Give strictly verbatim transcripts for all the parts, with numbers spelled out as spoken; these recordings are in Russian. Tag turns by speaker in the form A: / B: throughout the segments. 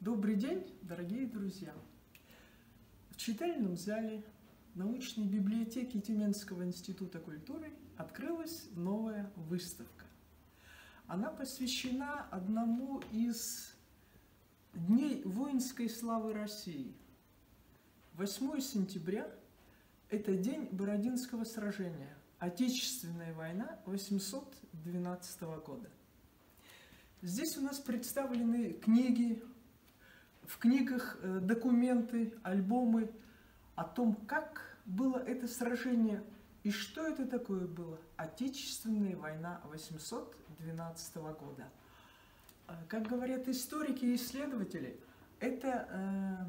A: Добрый день, дорогие друзья! В читальном зале научной библиотеки Тюменского института культуры открылась новая выставка. Она посвящена одному из дней воинской славы России. восьмое сентября – это день Бородинского сражения, Отечественная война восемьсот двенадцатого года. Здесь у нас представлены книги, в книгах документы, альбомы о том, как было это сражение и что это такое было. Отечественная война восемьсот двенадцатого года. Как говорят историки и исследователи, это э,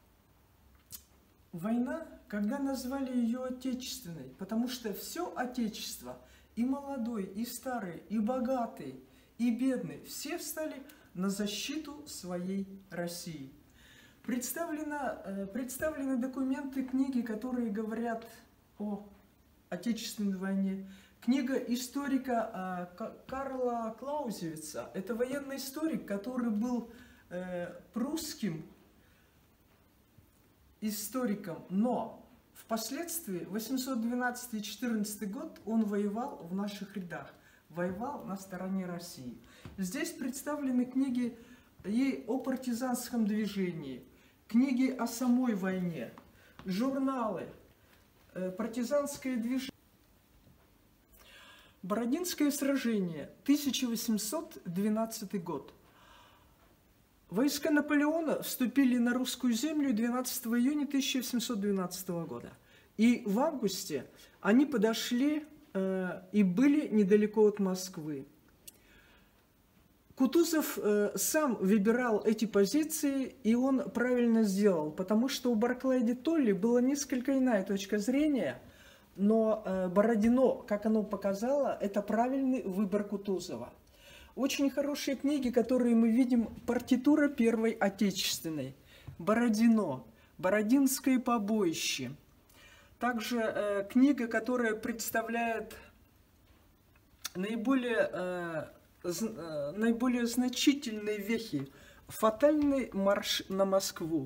A: война, когда назвали ее отечественной, потому что все отечество, и молодой, и старый, и богатый, и бедный, все встали на защиту своей России. Представлено, представлены документы, книги, которые говорят о Отечественной войне. Книга историка Карла Клаузевица. Это военный историк, который был прусским историком, но впоследствии восемьсот двенадцатый — четырнадцатый год он воевал в наших рядах, воевал на стороне России. Здесь представлены книги и о партизанском движении, книги о самой войне, журналы, партизанское движение. Бородинское сражение, тысяча восемьсот двенадцатый год. Войска Наполеона вступили на русскую землю двенадцатого июня тысяча восемьсот двенадцатого года. И в августе они подошли э, и были недалеко от Москвы. Кутузов э, сам выбирал эти позиции, и он правильно сделал, потому что у Барклая де Толли была несколько иная точка зрения, но э, Бородино, как оно показало, это правильный выбор Кутузова. Очень хорошие книги, которые мы видим, партитура Первой Отечественной, Бородино, Бородинское побоище. Также э, книга, которая представляет наиболее... Э, наиболее значительные вехи. Фатальный марш на Москву.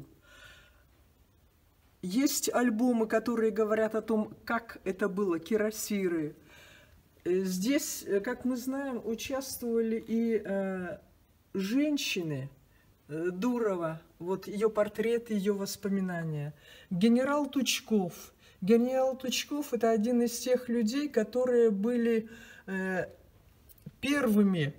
A: Есть альбомы, которые говорят о том, как это было, кирасиры. Здесь, как мы знаем, участвовали и э, женщины. Дурова, вот ее портрет, ее воспоминания. Генерал Тучков. Генерал Тучков – это один из тех людей, которые были э, первыми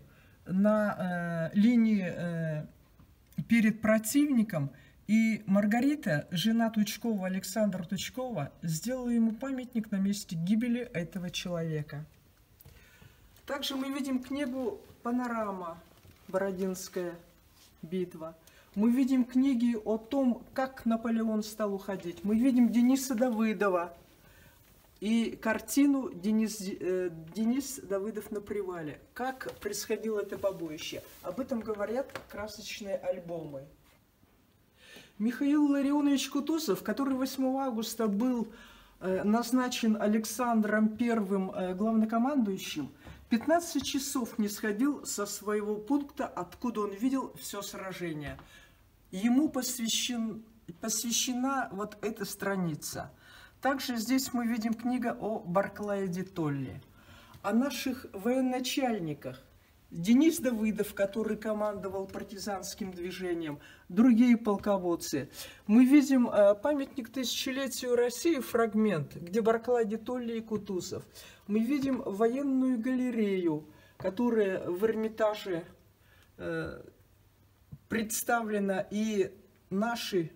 A: на э, линии э, перед противником, и Маргарита, жена Тучкова, Александра Тучкова, сделала ему памятник на месте гибели этого человека. Также мы видим книгу «Панорама. Бородинская битва». Мы видим книги о том, как Наполеон стал уходить. Мы видим Дениса Давыдова и картину Денис, э, Денис Давыдов на привале. Как происходило это побоище. Об этом говорят красочные альбомы. Михаил Ларионович Кутузов, который восьмого августа был э, назначен Александром Первым э, главнокомандующим, пятнадцать часов не сходил со своего пункта, откуда он видел все сражение. Ему посвящен, посвящена вот эта страница. Также здесь мы видим книга о Барклае де Толли, о наших военачальниках. Денис Давыдов, который командовал партизанским движением, другие полководцы. Мы видим э, памятник тысячелетию России, фрагмент, где Барклай де Толли и Кутузов. Мы видим военную галерею, которая в Эрмитаже э, представлена, и наши...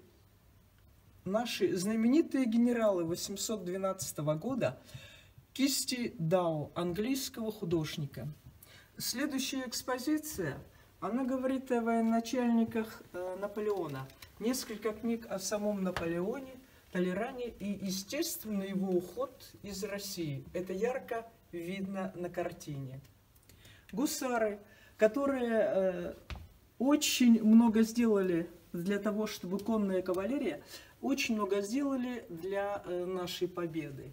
A: Наши знаменитые генералы восемьсот двенадцатого года, кисти Дау, английского художника. Следующая экспозиция, она говорит о военачальниках э, Наполеона. Несколько книг о самом Наполеоне, Толеране и, естественно, его уход из России. Это ярко видно на картине. Гусары, которые э, очень много сделали для того, чтобы конная кавалерия, очень много сделали для э, нашей победы.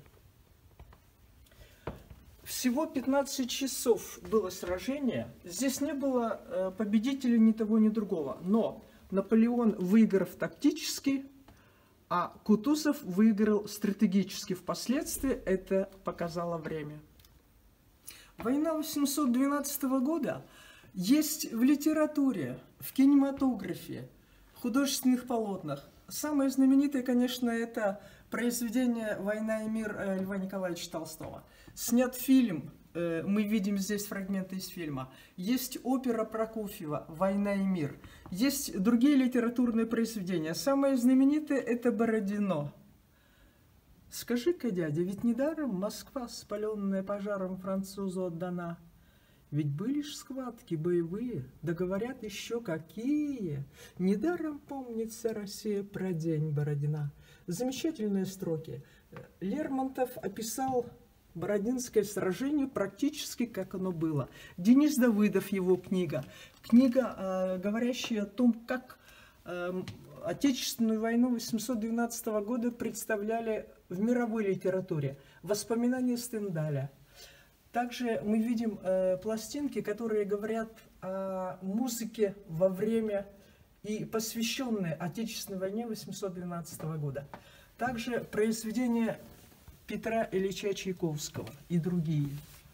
A: Всего пятнадцать часов было сражение. Здесь не было э, победителя ни того, ни другого. Но Наполеон выиграв тактически, а Кутузов выиграл стратегически. Впоследствии это показало время. Война восемьсот двенадцатого года есть в литературе, в кинематографе, в художественных полотнах. Самое знаменитое, конечно, это произведение «Война и мир» Льва Николаевича Толстого. Снят фильм, мы видим здесь фрагменты из фильма. Есть опера Прокофьева «Война и мир». Есть другие литературные произведения. Самое знаменитое – это «Бородино». Скажи-ка, дядя, ведь недаром Москва, спаленная пожаром, французу отдана. Ведь были ж схватки боевые, да говорят еще какие. Недаром помнится Россия про день Бородина. Замечательные строки. Лермонтов описал Бородинское сражение практически как оно было. Денис Давыдов, его книга. Книга, э, говорящая о том, как э, Отечественную войну восемьсот двенадцатого года представляли в мировой литературе. Воспоминания Стендаля. Также мы видим э, пластинки, которые говорят о музыке во время и посвященные Отечественной войне восемьсот двенадцатого года. Также произведения Петра Ильича Чайковского и другие.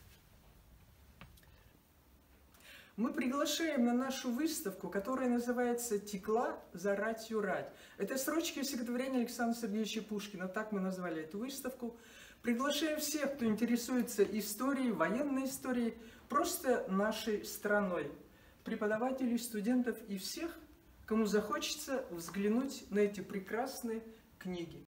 A: Мы приглашаем на нашу выставку, которая называется «Текла за ратью рать». Это строчки из стихотворения Александра Сергеевича Пушкина, так мы назвали эту выставку. Приглашаем всех, кто интересуется историей, военной историей, просто нашей страной, преподавателей, студентов и всех, кому захочется взглянуть на эти прекрасные книги.